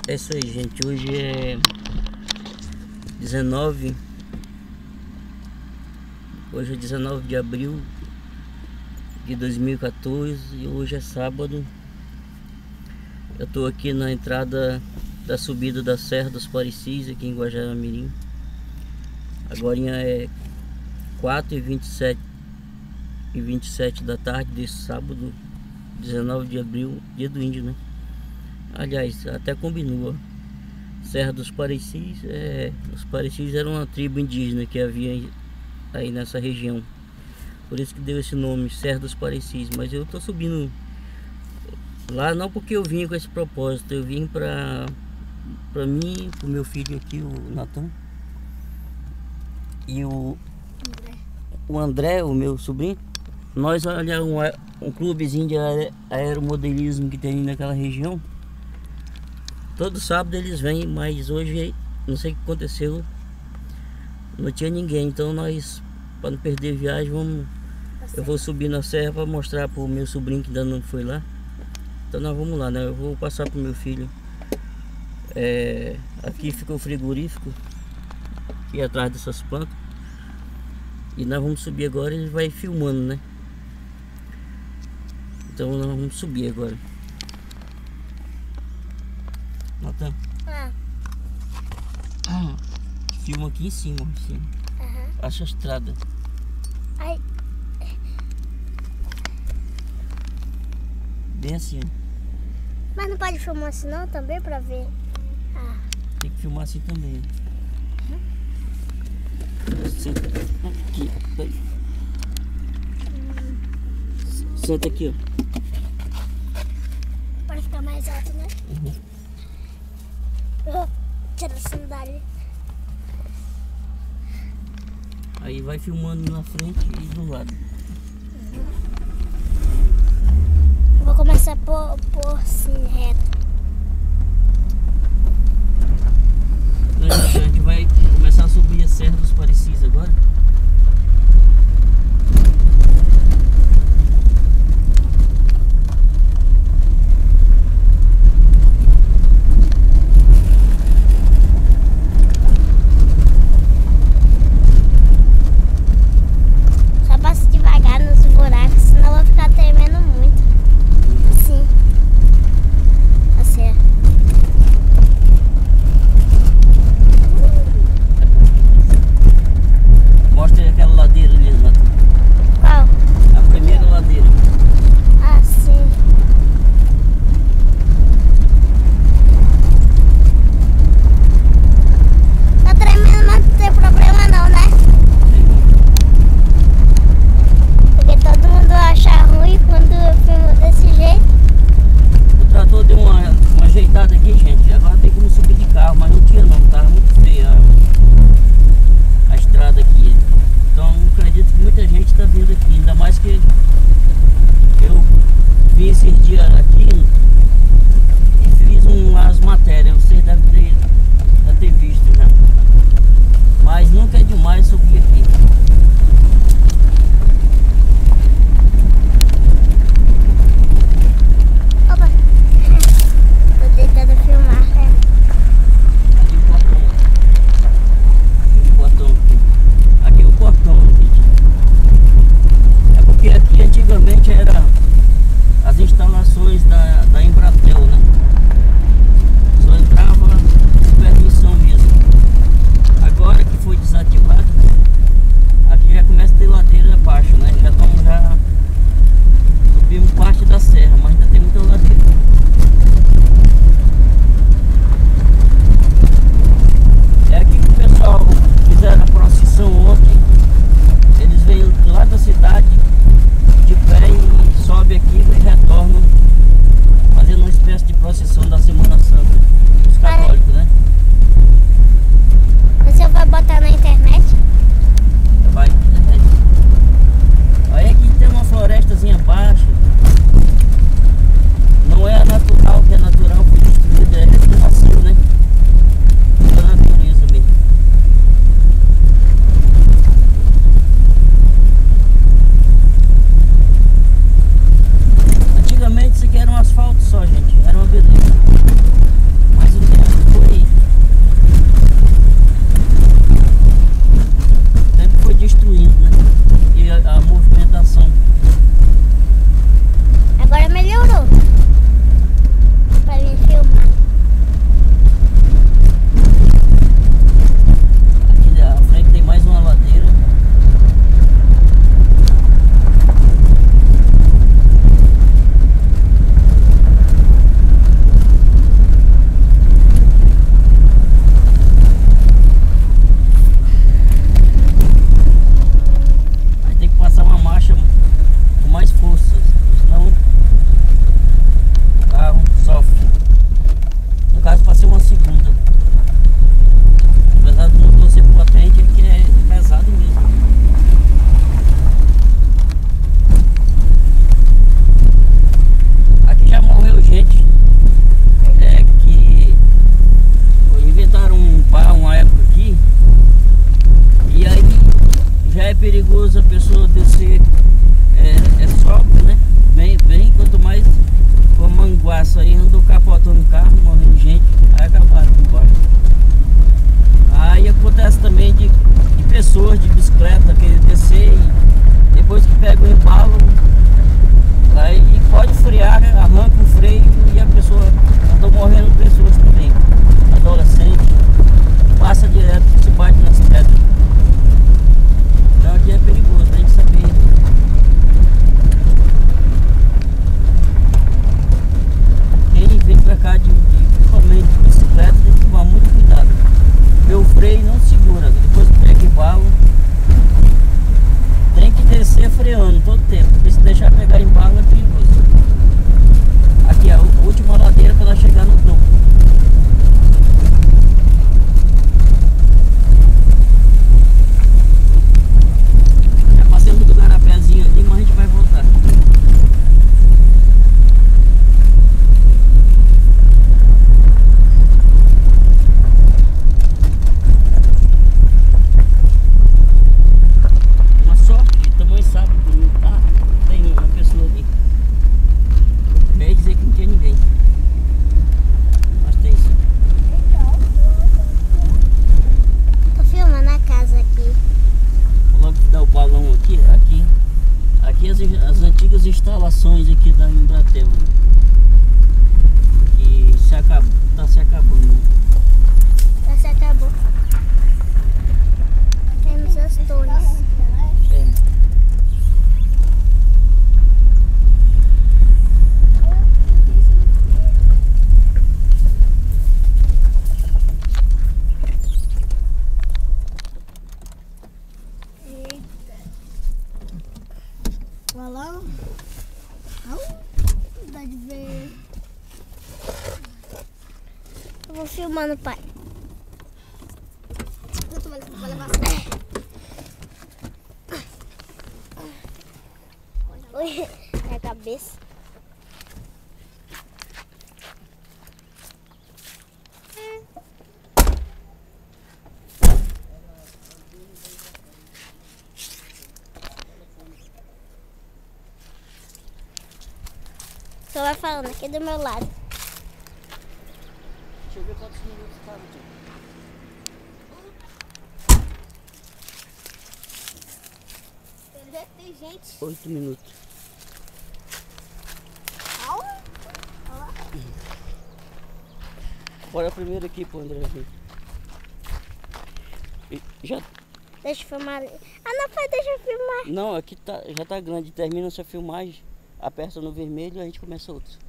É isso aí, gente. Hoje é 19. Hoje é 19 de abril de 2014 e hoje é sábado. Eu tô aqui na entrada da subida da Serra dos Parecis, aqui em Guajará-Mirim. Agora é 4h27 da tarde desse sábado, 19 de abril, dia do índio, né? Aliás, até combinou, ó. Serra dos Parecis, os Parecis eram uma tribo indígena que havia aí nessa região. Por isso que deu esse nome, Serra dos Parecis. Mas eu tô subindo lá não porque eu vim com esse propósito. Eu vim pra mim, pro meu filho aqui, o Natan, e o André, o meu sobrinho. Nós, olha, um clubezinho de aeromodelismo que tem naquela região. Todo sábado eles vêm, mas hoje não sei o que aconteceu, não tinha ninguém. Então nós, para não perder a viagem, eu vou subir na serra para mostrar pro meu sobrinho que ainda não foi lá. Então nós vamos lá, né? Eu vou passar pro meu filho. Aqui fica o frigorífico, aqui atrás dessas plantas. E nós vamos subir agora, ele vai filmando, né? Então nós vamos subir agora. Natan, filma aqui em cima, assim. Acha a estrada. Ai. Bem assim, ó. Mas não pode filmar assim não, também, pra ver? Tem que filmar assim também. Senta aqui, peraí. Senta aqui, ó. Pode ficar mais alto, né? Tira a sandália. Aí vai filmando na frente e do lado. Eu vou começar por assim, reto. A gente vai começar a subir a Serra dos Parecis agora. Só passo devagar nos buracos, senão eu vou ficar tremendo muito. Assim. Iguaçu aí andou capotando o carro, morrendo gente, aí acabaram com o barco. Aí acontece também de pessoas de bicicleta querer descer e depois que pega o embalo, aí pode frear, arranca o freio e a pessoa andou morrendo pessoas também. Adolescente, passa direto, se bate nas pedras. Então aqui é perigoso, tem que saber. Quem vem pra cá principalmente de bicicleta tem que tomar muito cuidado. Meu freio não segura, depois que pega embalo, tem que descer freando todo tempo, porque se deixar pegar embalo é perigoso. Aqui é a última ladeira para nós chegar no topo. Já passamos do garapézinho ali, mas a gente vai voltar. Uma sorte, tamanho sábado, tá? Tem uma pessoa ali. Não ia dizer que não tinha ninguém. Mas tem sim. Tô filmando a casa aqui. Vou logo dar o balão aqui. Aqui as antigas instalações aqui da Embratel. Que tá se acabando. Já se acabou. Temos as torres. É. Olha lá. Dá de ver. Eu vou filmando, pai. Eu tô vou levar assim. Oi, minha cabeça. Só vai falando aqui do meu lado. Deixa eu ver quantos minutos tá aqui. Tem gente. 8 minutos. Bora primeiro aqui pro André. Já... Deixa eu filmar ali. Ah, não, pai, deixa eu filmar. Não, aqui já tá grande. Termina essa filmagem, aperta no vermelho e a gente começa outro.